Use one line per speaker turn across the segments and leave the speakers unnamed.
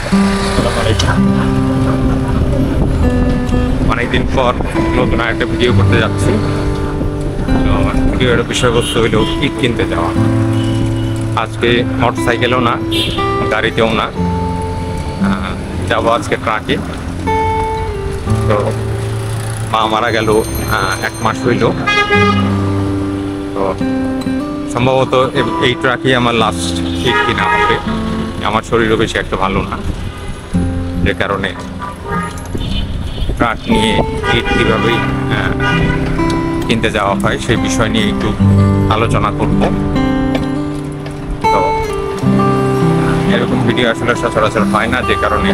অনেকদিন পর নতুন একটা ভিডিও করতে যাচ্ছি। তো ভিডিওর বিষয়বস্তু হইল ইট কিনতে যাওয়া। আজকে মোটর সাইকেলও না, গাড়িতেও না, যাবো আজকে ট্রাকে। তো মা মারা গেল 1 মাস হইল। তো সম্ভবত এই ট্রাকেই আমার লাস্ট ইট কিনা হবে। আমার শরীরও বেশি একটা ভালো না, যে কারণে ট্রাক নিয়ে ইট কীভাবে কিনতে যাওয়া হয় সেই বিষয় নিয়ে একটু আলোচনা করব। তো এরকম ভিডিও আসলে সচরাচর হয় না, যে কারণে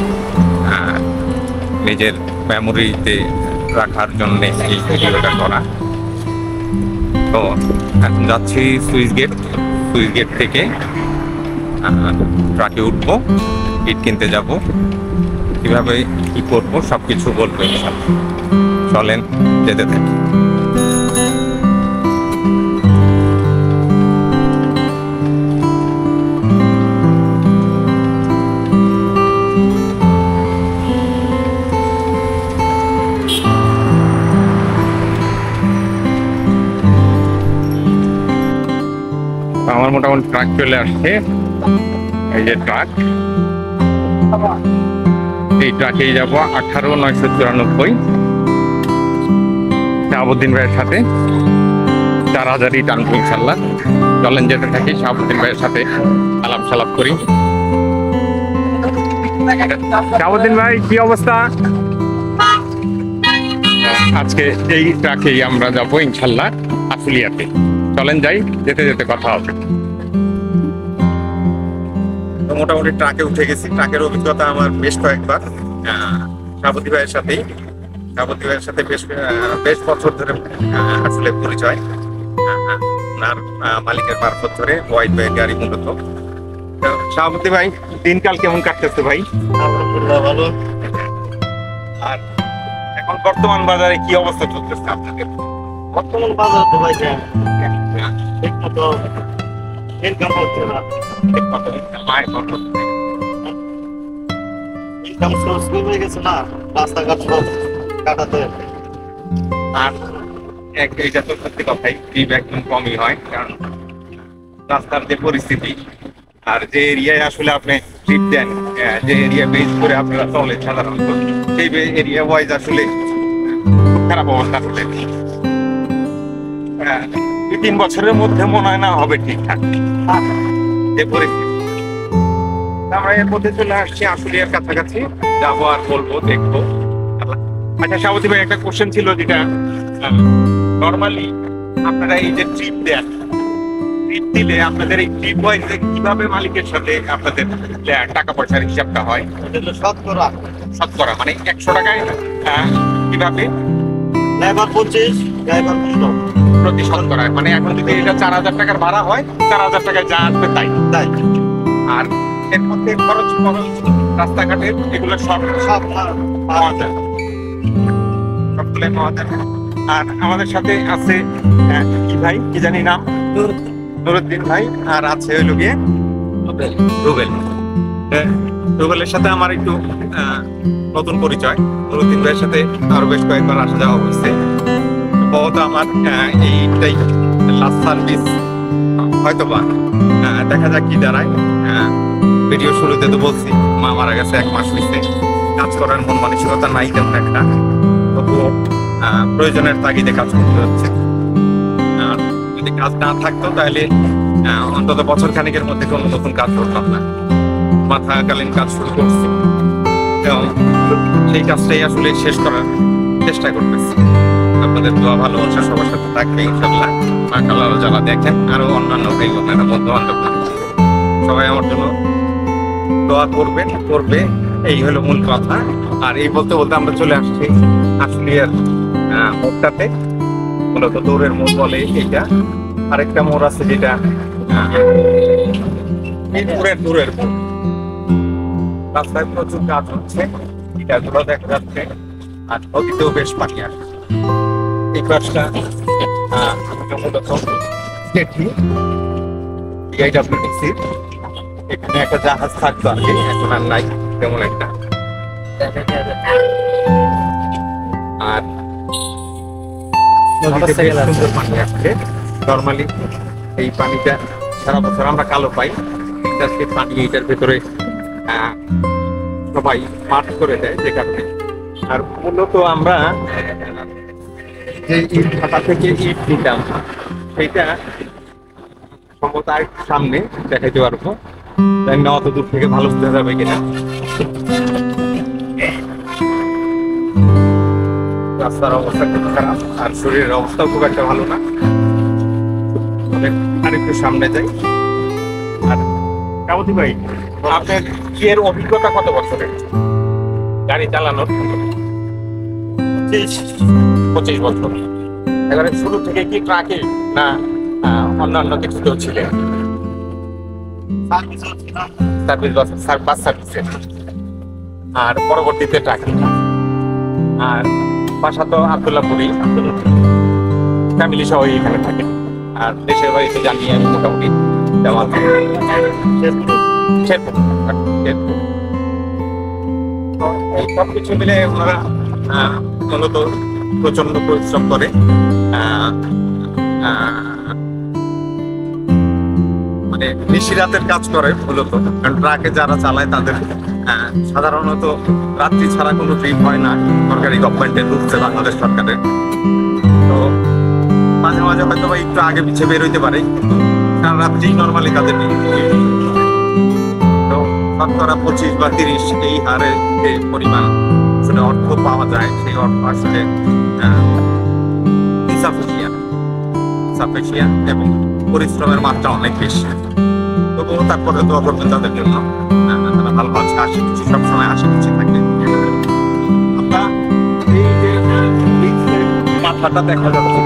নিজের মেমোরিতে রাখার জন্যে এই ভিডিওটা করা। তো এখন যাচ্ছি সুইচ গেট থেকে ট্রাকে উঠবো, ইট কিনতে যাব। কীভাবে কী করবো সব কিছু বলবো ইনশাআল্লাহ। চলেন যেতে থাকি। আমার মোটামুটি ট্রাক চলে আসছে। এই যে ট্রাক, এই ট্রাকেই যাবো 18,994 শাহাবুদ্দিন ভাইয়ের সাথে। 4,000ই টানবো ইনশাল্লাহ। চলেন যেতে থাকি, শাহাবুদ্দিন ভাইয়ের সাথে আলাপ সালাপ করি। শাহাবুদ্দিন ভাই, কি অবস্থা? আজকে এই ট্রাকেই আমরা যাবো ইনশাল্লাহ আশুলিয়াতে। চলেন যাই, যেতে যেতে কথা হবে। মোটামুটি ট্রাকে উঠে গেছি। ট্রাকের অভিজ্ঞতা আমার বেশ কয়েকবার শাহাবুদ্দিন ভাইয়ের সাথে বেশ বছর ধরে আসলে পরিচয়। ওনার মালিকের মারফত ধরে ওয়াইড ভাইয়ের গাড়ি মূলত। শাহাবুদ্দিন ভাই, দিনকাল কেমন কাটতেছে ভাই?
আলহামদুলিল্লাহ ভালো।
আর এখন বর্তমান বাজারে কি অবস্থা চলতেছে আপনাদের?
বর্তমান বাজার তো ভাই ঠিক মতো ইনকাম হচ্ছে না। ইনকাম সোর্স কমে গেছে না, রাস্তাঘাট সব কাটাতে।
আর এইটা তো সত্যি কথাই, ট্রিপ একদম কমই হয়, কারণ রাস্তার যে পরিস্থিতি আর যে এরিয়ায় আসলে আপনি ট্রিপ দেন, যে এরিয়া বেস করে আপনারা চলেন সাধারণত, সেই এরিয়া ওয়াইজ আসলে খুব খারাপ অবস্থা হলে 2-3 বছরের মধ্যে মনে হয় না হবে ঠিকঠাক যে পরিস্থিতি। আমরা এর মধ্যে চলে আসছি আশুলিয়ার কাছাকাছি, যাবো আর বলবো, দেখবো। আচ্ছা শাহাবুদ্দিন ভাই, একটা কোশ্চেন ছিল, যেটা নর্মালি আপনারা এই যে ট্রিপ দেন, ট্রিপ দিলে আপনাদের এই ট্রিপ ওয়াইজে কিভাবে মালিকের সাথে আপনাদের টাকা পয়সার হিসাবটা হয়? শতকরা মানে 100 টাকায় কিভাবে?
লেবার 25, ড্রাইভার 15
প্রতি শতকরায়। মানে এখন যদি এটা 4,000 টাকার ভাড়া হয়, 4,000 টাকায় যা আসবে তাই। আর এর মধ্যে খরচ রাস্তাঘাটের এগুলো সব পাওয়া যায়, সবগুলোই পাওয়া যায়। আর আমাদের সাথে আছে কি ভাই, কি জানি নাম, নুরুদ্দিন ভাই, আর আছে হইল গিয়ে রুবেলের সাথে আমার একটু নতুন পরিচয়। নুরুদ্দিন ভাইয়ের সাথে আরো বেশ কয়েকবার আসা যাওয়া হয়েছে। বহুত আমার এইটাই লাস্ট সার্ভিস, হয়তোবা দেখা যাক কি দাঁড়ায়। ভিডিও শুরুতে তো বলছি মা মারা গেছে 1 মাস হয়েছে। কাজ করার মন মানসিকতা নাই তেমন একটা, তবুও প্রয়োজনের তাগিদে কাজ করতে হচ্ছে। আর যদি কাজ না থাকতো তাহলে অন্তত বছর খানিকের মধ্যে কোনো নতুন কাজ করতাম না। মা থাকাকালীন কাজ শুরু করছি, এবং সেই কাজটাই আসলে শেষ করার চেষ্টা করতেছি। আপনাদের দোয়া ভালোবাসা সবার সাথে থাকবে ইনশাআল্লাহ। মা কালারও যারা দেখেন, আরো অন্যান্য ভাই বোনেরা, বন্ধু বান্ধব, সবাই আমার জন্য দোয়া করবে, এই হলো মূল কথা। আর এই বলতে বলতে আমরা চলে আসছি আশুলিয়ার মোড়টাতে। মূলত দৌড়ের মোড় বলে এইটা। আরেকটা মোড় আছে যেটা দূরের মোড়। রাস্তায় প্রচুর কাজ হচ্ছে, ইটাগুলো দেখা যাচ্ছে, আর নদীতেও বেশ পানি আসছে। এই কাজটা মূলত এখানে একটা জাহাজ থাকতো আগে, এখন আর নাই। তেমন একটা। আর নদীতে বেশ সুন্দর পানি আসছে। নর্মালি এই পানিটা সারা বছর আমরা কালো পাই, আজকে পানি এটার ভেতরে সবাই মাঠ করে দেয় যে কারণে। আর মূলত আমরা যে ইট ভাটা থেকে ইট নিতাম সেইটা সম্ভবত আর সামনে দেখাইতে পারবো, জানি না অত দূর থেকে ভালো বোঝা যাবে কিনা। রাস্তার অবস্থা খুব খারাপ আর শরীরের অবস্থাও খুব একটা ভালো না। আর একটু সামনে যাই। আর কামতি ভাই, আপনার এর অভিজ্ঞতা কত বছরের গাড়ি চালানোর? 25 বছর। এবারে শুরু থেকে কি ট্রাকে না অন্যান্য কিছুতেও ছিলেন? বাস সার্ভিসে, আর পরবর্তীতে ট্রাকে। আর বাসা তো আব্দুল্লাহপুরি, ফ্যামিলি সহ এখানে থাকে। আর দেশের বাড়িতে জানি আমি মোটামুটি এই সব কিছু মিলে ওনারা মূলত প্রচন্ড পরিশ্রম করে। মানে নিশিরাতের কাজ করে মূলত, কারণ ট্রাকে যারা চালায় তাদের সাধারণত রাত্রি ছাড়া কোনো ট্রিপ হয় না সরকারি গভর্নমেন্টের রুলসে, বাংলাদেশ সরকারের। তো মাঝে মাঝে হয়তো বা একটু আগে পিছিয়ে বের হইতে পারে, কারণ রাত্রি নর্মালি তাদের তো শতকরা 25 বা 30 এই হারে যে পরিমাণ আসলে অর্থ পাওয়া যায়, সেই অর্থ আসলে সাফিসিয়েন্ট এবং পরিশ্রমের মাত্রা অনেক বেশি। তবুও তারপরে দোয়া করবেন তাদের জন্য, তারা ভালো আছে, হাসি খুশি সবসময় হাসি খুশি থাকে। আমরা এই যে মাথাটা দেখা যাচ্ছে,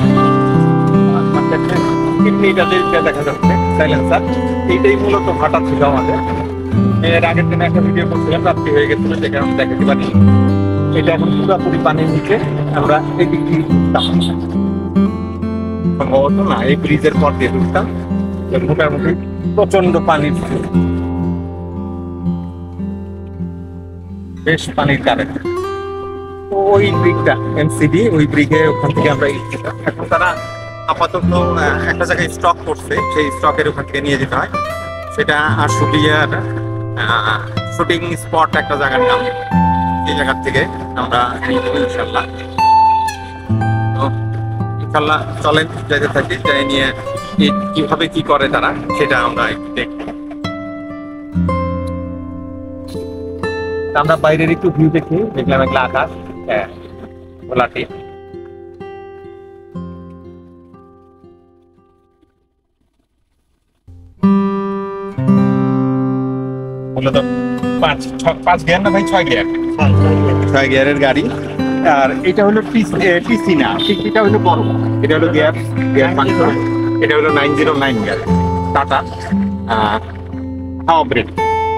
কিডনিটা যে দেখা যাচ্ছে সাইলেন্সার, এইটাই মূলত ভাটা ছিল আমাদের। এর আগের দিনে একটা ভিডিও করছিলাম, রাত্রি হয়ে গেছিল যে কারণে দেখাতে পারি। এটা এখন পুরোপুরি পানির নিচে, আমরা এদিক দিয়ে সম্ভবত না এই ব্রিজের পর দিয়ে ঢুকতাম। মোটামুটি প্রচন্ড পানির, বেশ পানির কারেন্ট। ওই ব্রিগটা এমসিডি, ওই ব্রিগে ওখান থেকে আমরা এখন তারা আপাতত একটা জায়গায় স্টক করছে, সেই স্টকের ওখান থেকে নিয়ে যেতে হয়। সেটা আশুলিয়ার শুটিং স্পট একটা জায়গার নাম, এই জায়গার থেকে আমরা ইনশাল্লাহ চলেন যেতে থাকি, যাই নিয়ে কিভাবে কি করে তারা সেটা আমরা একটু দেখি। আমরা বাইরের একটু ভিউ দেখি, দেখলাম একটা আকাশ, হ্যাঁ গোলাটি। মূলত 5 গিয়ার না ভাই, 6 গিয়ার, 6 গিয়ারের গাড়ি। আর এটা হলো টিসি না, টিসিটা হলো বড়, এটা হলো গিয়ার 5, এটা হলো 909 গিয়ার টাটা হাওয়া ব্রেক।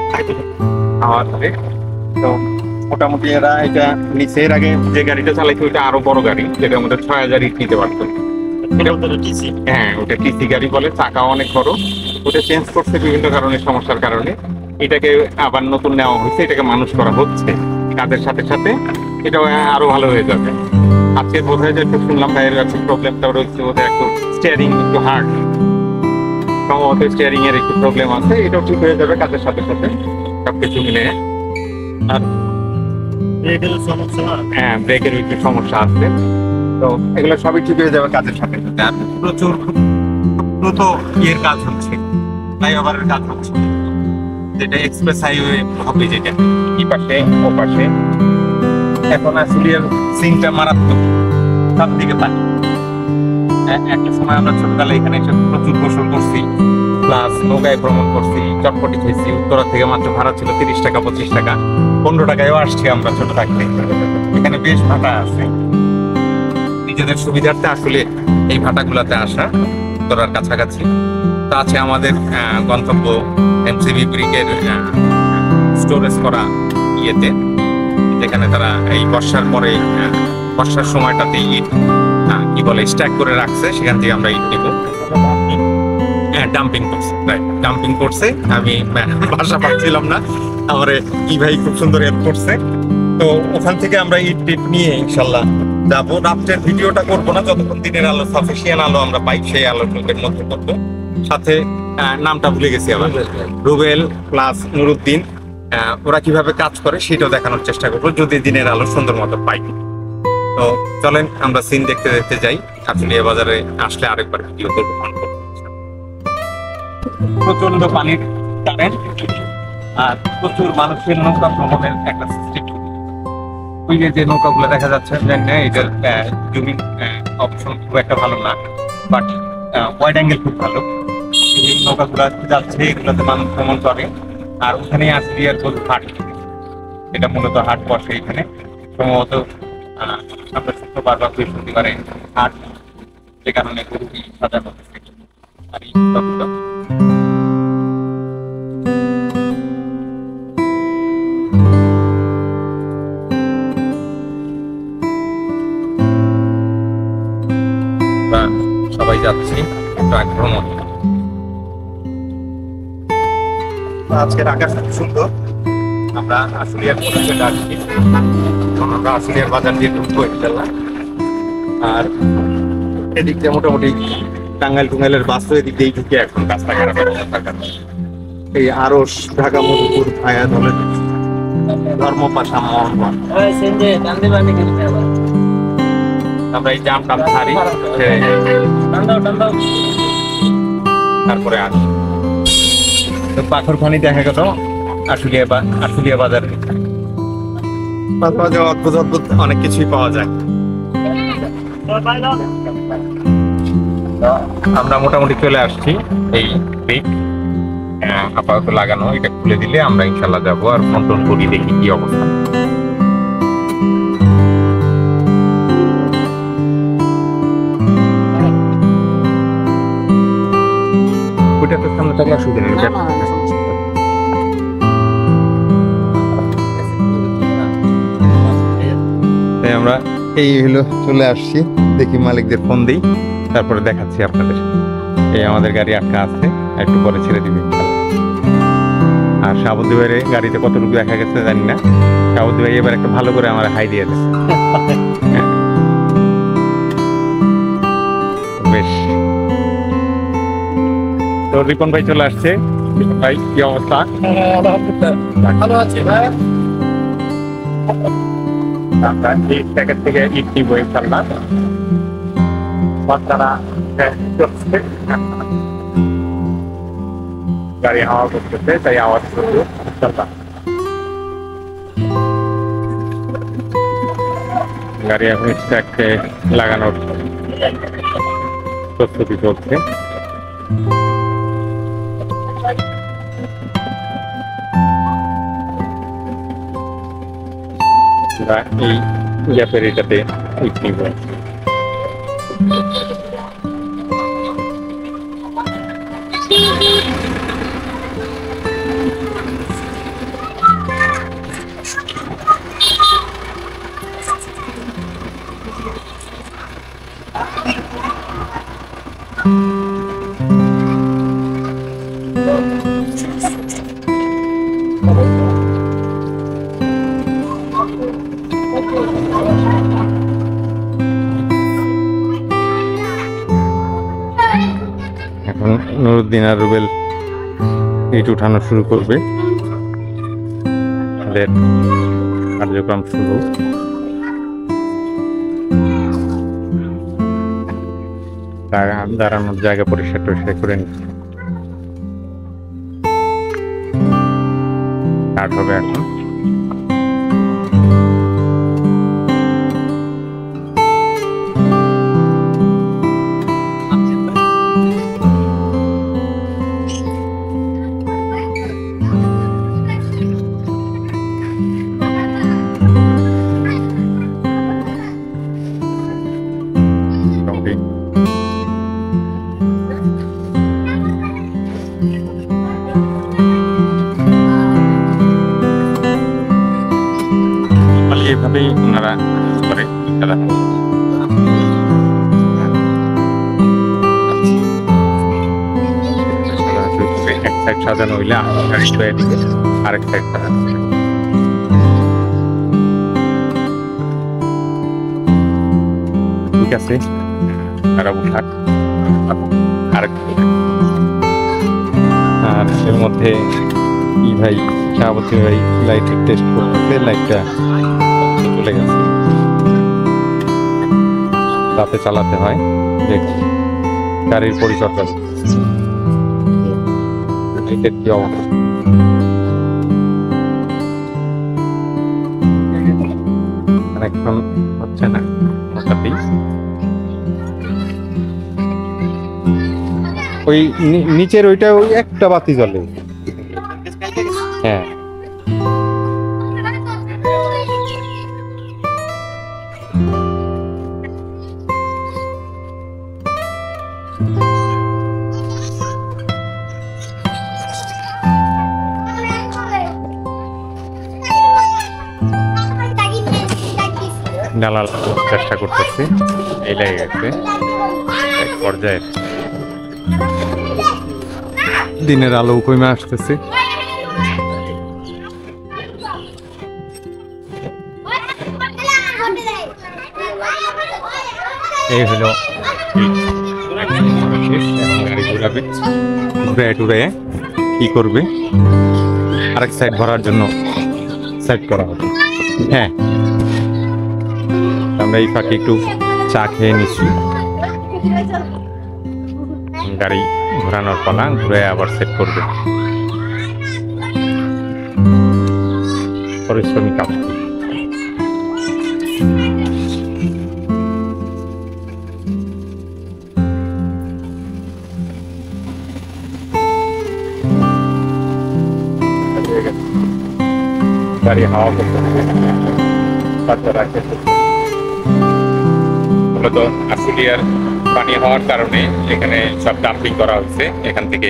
তো মোটামুটি এরা এটা নিচে, এর আগে যে গাড়িটা চালাইছে ওইটা আরো বড় গাড়ি, যেটার মধ্যে 6000 ইট নিতে পারতো। হ্যাঁ, ওটা টিসি গাড়ি বলে, চাকাও অনেক বড়। ওটা চেঞ্জ করছে বিভিন্ন কারণে, সমস্যার কারণে। এটাকে আবার নতুন নেওয়া হয়েছে, এটাকে মানুষ করা হচ্ছে কাজের সাথে সাথে, এটাও আরো ভালো হয়ে যাবে। আজকে বোধ হয় যে একটু শুনলাম ভাইয়ের কাছে প্রবলেমটা রয়েছে, ওদের একটু স্টিয়ারিং একটু হার্ড, সম্ভবত স্টিয়ারিং এর একটু প্রবলেম আছে, এটাও ঠিক হয়ে যাবে কাজের সাথে সাথে সবকিছু মিলে। আর হ্যাঁ, ব্রেকের একটু সমস্যা আছে, তো এগুলো সবই ঠিক হয়ে যাবে কাজের সাথে সাথে। আর প্রচুর দ্রুত ইয়ের কাজ হচ্ছে, ফ্লাইওভারের কাজ হচ্ছে, যেটা এক্সপ্রেস হাইওয়ে হবে, যেটা এই পাশে ও পাশে। এখন আসলে সিনটা মারাত্মক, সব দিকে পানি। একটা সময় আমরা ছোটবেলায় এখানে এসে প্রচুর গোসল করছি, প্লাস নৌকায় ভ্রমণ করছি, চটপটি খেয়েছি। উত্তরা থেকে মাত্র ভাড়া ছিল 30 টাকা, 25 টাকা, 15 টাকায়ও আসছি আমরা ছোট থাকতে। এখানে বেশ ভাটা আছে, নিজেদের সুবিধার্থে আসলে এই ভাটাগুলোতে আসা, উত্তরার কাছাকাছি। তা আছে আমাদের গন্তব্য এমসিবি ব্রিকের স্টোরেজ করা ইয়েতে, যেখানে তারা এই বর্ষার পরে, বর্ষার সময়টাতে ইট কি বলে স্ট্যাক করে রাখছে, সেখান থেকে আমরা ইট নিব। ডাম্পিং করছে, রাইট, ডাম্পিং করছে। আমি ভাষা পাচ্ছিলাম না, আমার এই ভাই খুব সুন্দর হেল্প করছে। তো ওখান থেকে আমরা ইট টিট নিয়ে ইনশাল্লাহ যাবো। রাত্রের ভিডিওটা করবো না, যতক্ষণ দিনের আলো সাফিসিয়েন্ট আলো আমরা পাই সেই আলোর মধ্যে করবো। সাথে নামটা ভুলে গেছি আবার, রুবেল প্লাস নুরুদ্দিন, ওরা কিভাবে কাজ করে সেটাও দেখানোর চেষ্টা করবো যদি দিনের আলো সুন্দর মতো পাই। তো চলেন আমরা সিন দেখতে দেখতে যাই। আশুলিয়া বাজারে আসলে আরেকবার ভিডিও করবো। প্রচন্ড পানির কারেন্ট আর প্রচুর মানুষের নৌকা ভ্রমণের একটা সিস্টেম। ওই যে নৌকাগুলো দেখা যাচ্ছে, এটার জুমিং অপশন খুব একটা ভালো না, বাট ওয়াইড অ্যাঙ্গেল খুব ভালো। এই নৌকাগুলো যাচ্ছে, এগুলোতে মানুষ ভ্রমণ করে। আর ওখানে আশুলিয়ার হাট, এটা মূলত হাট বসে এখানে সম্ভবত আমরা শুক্রবার বা বৃহস্পতিবারে হাট, যে কারণে গরু সাজানো হচ্ছে। আর এই নৌকাগুলো সবাই যাচ্ছি ট্রাক ভ্রমণ। আজকের আকাশ খুব সুন্দর। আমরা আশুলিয়ার মোড়ে চলে আসছি, আমরা আশুলিয়ার বাজার দিয়ে ঢুকবো ইনশাল্লাহ। আর এদিক দিয়ে মোটামুটি টাঙ্গাইল টুঙ্গাইলের বাস তো এদিক দিয়েই ঢুকে এখন রাস্তাঘাট এই আরস, ঢাকা, মধুপুর, ভায়া ধরে ধর্মপাশা, মোহনগঞ্জ। আমরা এই জাম টাম ছাড়ি, তারপরে আসি। তো পাথরখানি দেখা গেল আশুলিয়া বাজারে। অদ্ভুত অদ্ভুত অনেক কিছুই পাওয়া যায়। আমরা মোটামুটি চলে আসছি। এই ব্রিক আপাতত লাগানো, এটা খুলে দিলে আমরা ইনশাল্লাহ যাবো আর ফোন করি, দেখি কি অবস্থা। সামনে থাকলে অসুবিধা নেই। আমরা এই হলো চলে আসছি, দেখি মালিকদের ফোন দিই, তারপরে দেখাচ্ছি আপনাদের। এই আমাদের গাড়ি আটকা আছে, একটু পরে ছেড়ে দিবি। আর শাহাবুদ্দি ভাইয়ের গাড়িতে কতটুকু দেখা গেছে জানি না। শাহাবুদ্দি ভাই এবার একটা ভালো করে আমার হাই দিয়ে দেয়। বেশ, তো রিপন ভাই চলে আসছে। ভাই কি অবস্থা?
ভালো আছে ভাই।
আমরা এই প্যাকেট থেকে ইট নিবো ইনশাল্লাহ। বাচ্চারা গাড়ি হাওয়া করতেছে, তাই আওয়াজ করবো ইনশাল্লাহ। গাড়ি এখন স্ট্যাককে লাগানোর প্রস্তুতি চলছে। এই গ্যাপের এটাতে ইট নিব। এখন নুরুদ্দিন আর রুবেল ইট উঠানো শুরু করবে, তাদের কার্যক্রম শুরু। দাঁড়ানোর জায়গা পরিষ্কার টরিষ্কার করে নিচ্ছে। স্টার্ট হবে এখন। এভাবেই ওনারা করে এক সাইড সাজানো হইলে গাড়ি ধুয়ে দিবে, আরেক সাইড করা আছে। ঠিক আছে, তারা উঠাক আরেক। আর এর মধ্যে কি ভাই শাহাবতী ভাই লাইটের টেস্ট করতে, লাইটটা চলে গেছে, রাতে চালাতে হয়। দেখুন গাড়ির পরিচর্যা লাইটের কি অবস্থা। এখন হচ্ছে না মোটামুটি। ওই নিচের ওইটা ওই একটা বাতি জ্বলে। হ্যাঁ ডালার চেষ্টা করতেছি, এই লেগে গেছে এক পর্যায়ে। দিনের আলো কমে আসতেছে। এই হলো গাড়ি ঘুরাবে, ঘুরে টুরে কি করবে, আরেক সাইড ভরার জন্য সেট করা হবে। হ্যাঁ, আমরা এই ফাঁকে একটু চা খেয়ে নিচ্ছি। গাড়ি ঘোরানোর পালা, ঘুরে আবার সেট করবে। পরিশ্রমী কাজ। গাড়ি হাওয়া করতেছে, বাচ্চারা খেলতেছে। মূলত আশুলিয়ার পানি হওয়ার কারণে এখানে সব ডাম্পিং করা হয়েছে, এখান থেকে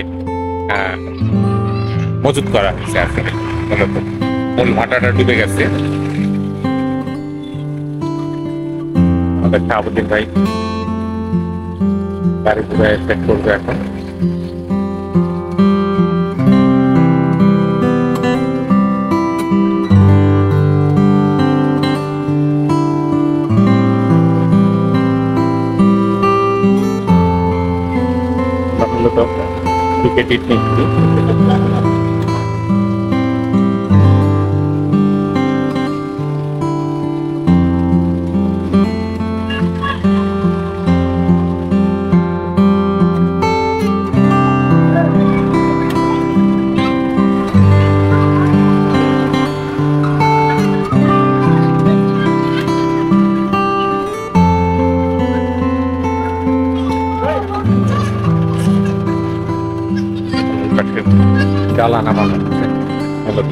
মজুত করা হয়েছে। আসলে মূলত মূল ভাটাটা ডুবে গেছে। আমাদের শাহাবুদ্দিন ভাই গাড়ি ঘুরে সেট করবে এখন। মূলত টিকেট নিচ্ছি। ডালা নামানো হচ্ছে মূলত।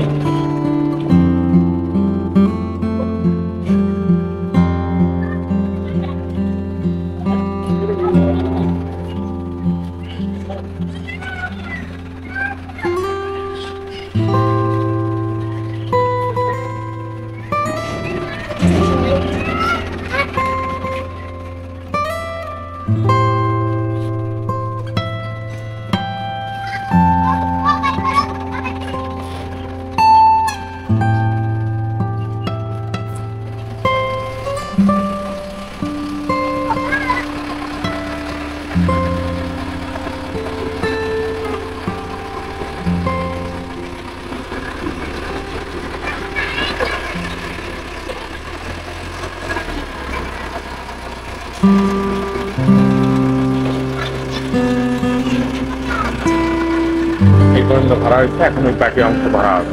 এই পর্যন্ত ভরা হয়েছে, এখন ওই বাকি অংশ ভরা হবে।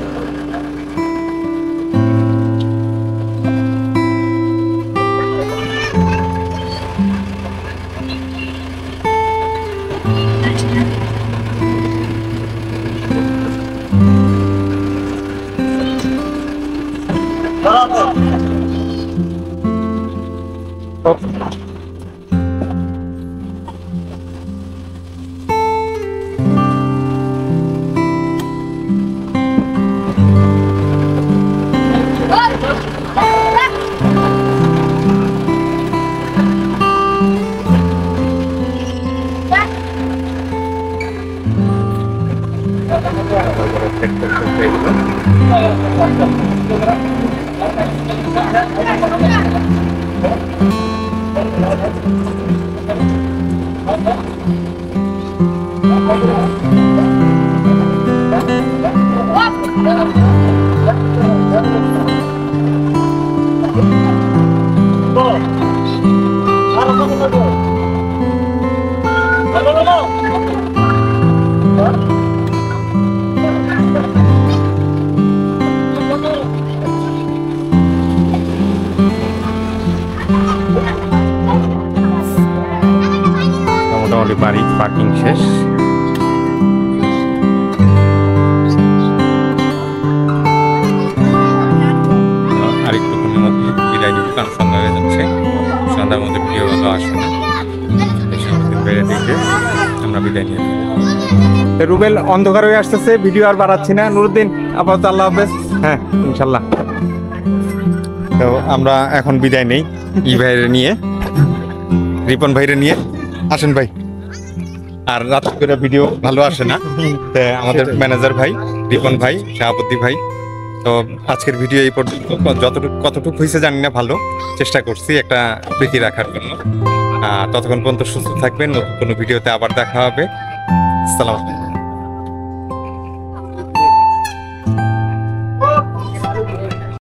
সেট করতে মোটামুটি বাড়ি পার্কিং শেষ। আরেকটুখানির মধ্যে বিদায় নিতে কারণ সন্ধ্যা হয়ে যাচ্ছে, সন্ধ্যার মধ্যে ভিডিও ভালো আসে না, বেড়ে দিকে আমরা বিদায় নিয়ে নেব। রুবেল অন্ধকার হয়ে আসতেছে, ভিডিও আর বাড়াচ্ছি না। নুরুদ্দিন আপাতত আল্লাহ হাফেজ। হ্যাঁ ইনশাল্লাহ। তো আমরা এখন বিদায় নেই ই ভাইরে নিয়ে, রিপন ভাইরে নিয়ে। আসেন ভাই। আর রাত করে ভিডিও ভালো আসে না, আমাদের ম্যানেজার ভাই, রিপন ভাই, শাহাবুদ্দি ভাই। তো আজকের ভিডিও এই পর্যন্ত, কতটুকু হয়েছে জানি না, ভালো চেষ্টা করছি একটা প্রীতি রাখার জন্য। ততক্ষণ পর্যন্ত সুস্থ থাকবেন, নতুন কোনো ভিডিওতে আবার দেখা হবে। আসসালামু আলাইকুম।